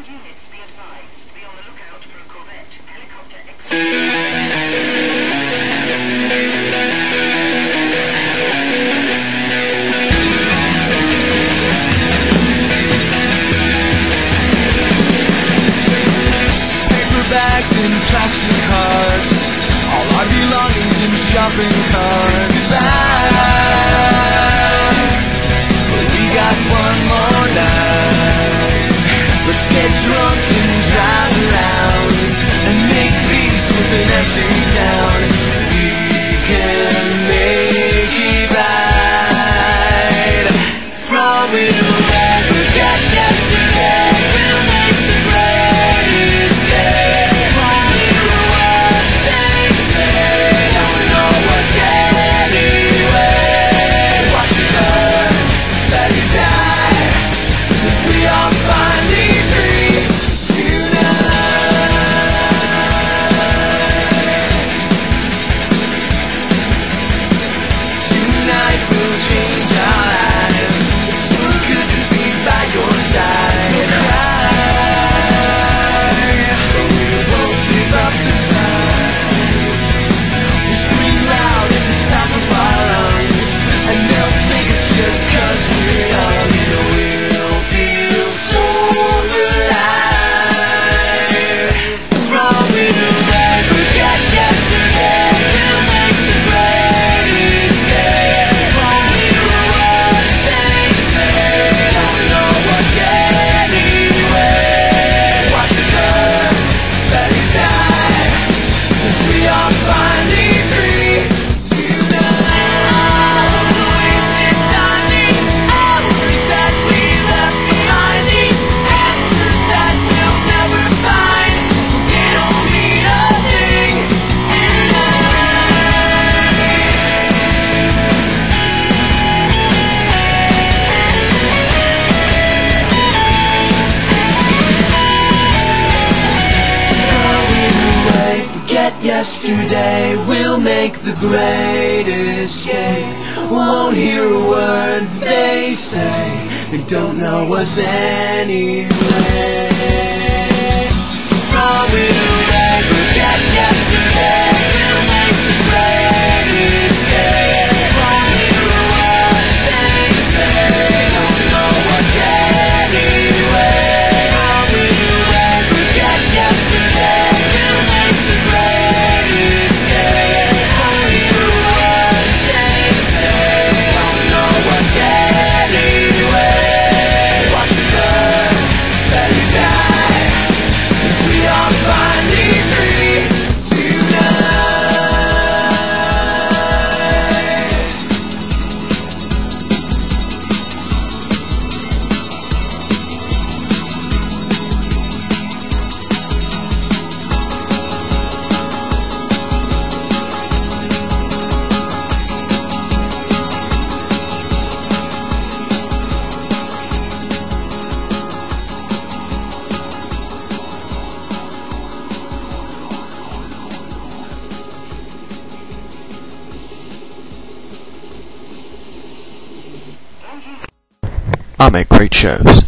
units be advised. Be on the lookout for a corvette, helicopter Paper bags and plastic hearts, all our belongings in shopping carts. Goodbye, but we got one more night. Let's get drunk and drive around and make peace with an empty town. We can make it right. From it away, forget yesterday. We'll make the great escape. Only what they say. Don't know what's anyway. Watch it burn, let it die, 'cause we are finally free tonight. Tonight will change our lives. It's so good to be by your side. But we won't give up the fight. We'll scream loud at the top of our lungs, and they'll think it's just 'cause we're young. We'll feel so alive. From it away, forget yesterday. We'll make the great escape. Only what they say. Don't know what's anyway. Watch it burn, let it die, 'cause we are finally free tonight. Wasted time, the hours that we left behind, the answers that we'll never find. We don't need a thing away. Forget yesterday, we'll make the great escape. Won't hear a word they say. They don't know us anyway. Throw it away, forget yesterday. We'll make the great escape. Won't hear a word they say. Don't know us anyway. Throw it away, forget yesterday. We'll make the great escape. Won't hear a word they say. Don't know us anyway. Watch it burn, let it die, 'cause we are finally free I make great shows.